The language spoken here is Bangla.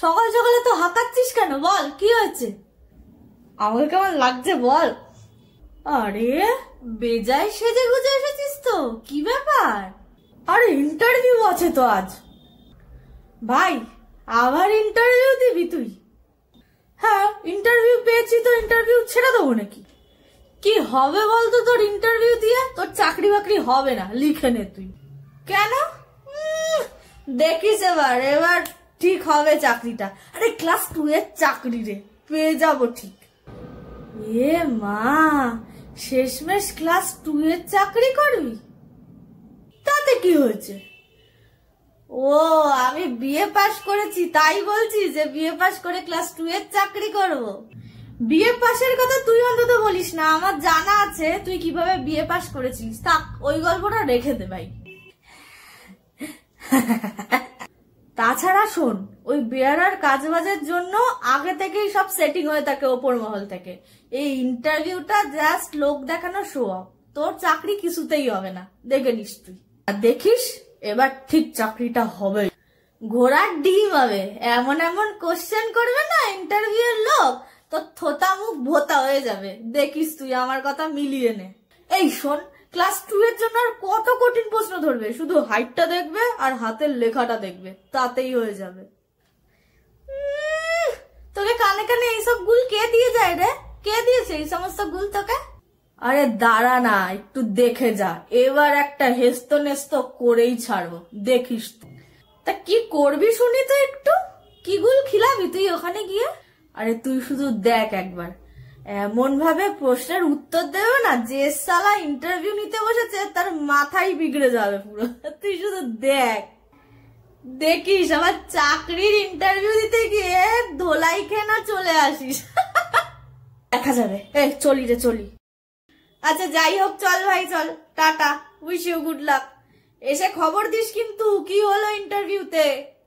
সকাল সকালে তো হাঁকাচ্ছিস কেন? বল কি হয়েছে? আমাকে কেমন লাগছে বল? আরে বেজায় সেজে গুজে এসেছিস তো, কি ব্যাপার? আরে ইন্টারভিউ আছে তো আজ। ভাই আবার ইন্টারভিউ দিবি তুই? হ্যাঁ ইন্টারভিউ পেয়েছি তো ইন্টারভিউ ছেড়ে দেবো নাকি? কি হবে বলতো তোর ইন্টারভিউ দিয়ে? তোর চাকরি বাকরি হবে না, লিখে নে তুই। কেন? দেখিস এবার এবার ঠিক হবে চাকরিটা। আরে ক্লাস 2 এর চাকরি রে, পেয়ে যাবো ঠিক। এ মা, শেষমেশ ক্লাস 2 এর চাকরি করবি? তাতে কি হয়েছে? ও আমি বিএ পাস করেছি তাই বলছি যে বিএ পাস করে ক্লাস 2 এর চাকরি করব? বিএ পাসের কথা তুই অন্তত বলিস না, আমার জানা আছে তুই কিভাবে বিএ পাস করেছিস। থাক ওই গল্পটা রেখে দে ভাই। তাছাড়া শোন, ওই বেয়ারার কাজবাজের জন্য আগে থেকেই সব সেটিং হয়ে থাকে ওপর মহল থেকে। এই ইন্টারভিউটা জাস্ট লোক দেখানো শো অফ। তোর চাকরি কিছুতেই হবে না, দেখে নিস তুই। আর দেখিস এবার ঠিক চাকরিটা হবে। ঘোড়ার ডিম হবে, এমন এমন কোশ্চেন করবে না ইন্টারভিউ এর লোক, তোর থোতা মুখ ভোতা হয়ে যাবে। দেখিস তুই, আমার কথা মিলিয়ে নে। এই শোন, ক্লাস 2 এর জন্য আর কত কঠিন প্রশ্ন ধরবে? শুধু হাইটটা দেখবে আর হাতের লেখাটা দেখবে, তাতেই হয়ে যাবে। তোকে কানে কানে এইসব গুল কে দিয়ে যায় রে? কে দিয়েছে এই সমস্ত গুল তোকে? আরে দাঁড়া না, একটু দেখে যা, এবার একটা হেস্ত নেস্ত করেই ছাড়বো, দেখিস। তা কি করবি শুনি তো একটু? কি গুল খিলাবি তুই ওখানে গিয়ে? আরে তুই শুধু দেখ একবার, এমন ভাবে প্রশ্নের উত্তর দেবে না যে সালা ইন্টারভিউ নিতে বসেছে তার মাথাই বিগড়ে যাবে পুরো। তুই শুধু দেখ, দেখিস আমার চাকরির ইন্টারভিউ দিতে গিয়ে ধোলাই খেয়ে না চলে আসিস। দেখা যাবে। এই চলি রে চলি। আচ্ছা যাই হোক, চল ভাই চল, tata, wish you good luck. এসে খবর দিস কিন্তু কি হলো ইন্টারভিউতে।